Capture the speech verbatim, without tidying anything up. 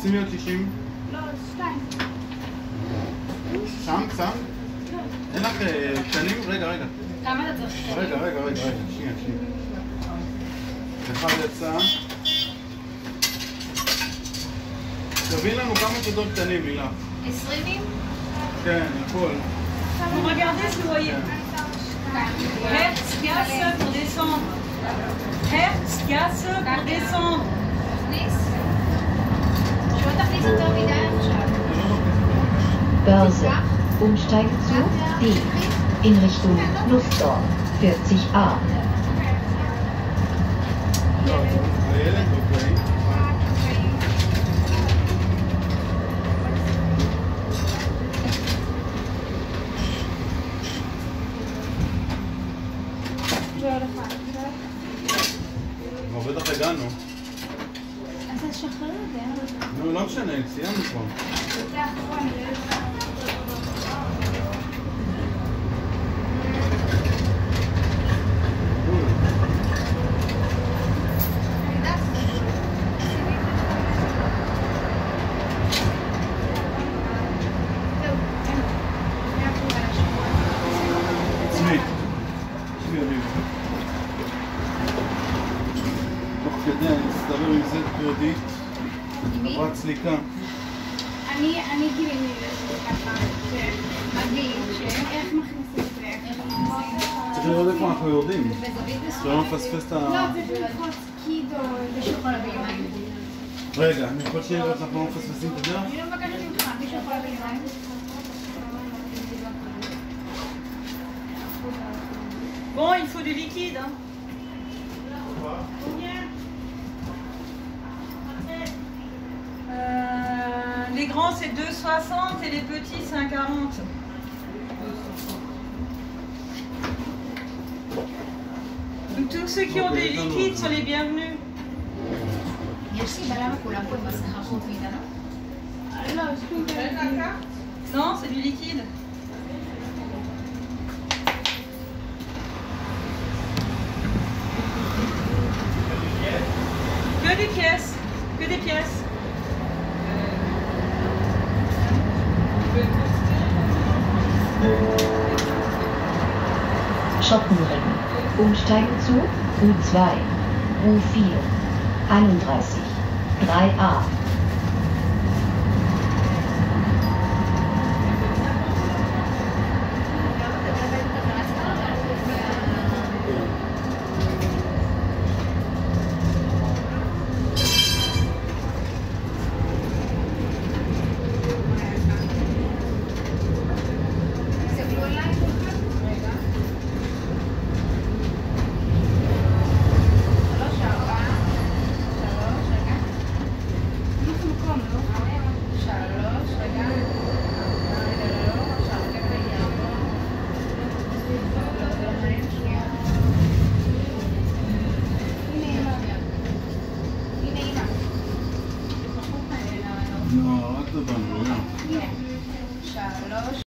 שימי עוד שישים. לא, שתיים. שם, שם? אין לך שנים? רגע, רגע. כמה אתה צריך? רגע, רגע, רגע, רגע. שנייה, שנייה. אחד יצא. תביא לנו כמה תודות קטנים, מילה. עשרימים? כן, הכל. Regardez ce que vous voyez. Hertz, gasse pour descendre. Hertz, gasse pour descendre. תכניס. שלא תכניס יותר מדי עכשיו. Börse. Umsteigen zu D. In Richtung Nussdorf. vierzig A. הילד, אוקיי. בטח הגענו. אז תשחרר את זה. נו, לא משנה, סיימנו כבר. זה האחרון. עצמי. עצמי אביב. תוך כדי, אני אסתבר עם זה קרדיט. חברת סליקה. אני, אני גיליתי לזה ככה, שמגיד שאיך מכניסים את זה, איך מכניסים. צריך לראות איפה אנחנו יורדים. שלא נפספס את ה... לא, צריך ללחוץ קיד או מישהו יכול להביא מים. רגע, אני יכול שיהיה לראות אנחנו לא מפספסים את הדרך? אני לא מבקשת ממך, מישהו יכול להביא מים. Bon, il faut du liquide. Hein. Euh, les grands c'est deux soixante et les petits c'est un quarante. Donc tous ceux qui ont des liquides sont les bienvenus. יש סיבה למה כולם פה בשכר חוץ מאיתנו? לא, יש כלום. Non, c'est du liquide. Que des pièces, que des pièces. Schottenring. Umsteigen zu U zwei, U vier, einunddreißig, drei A.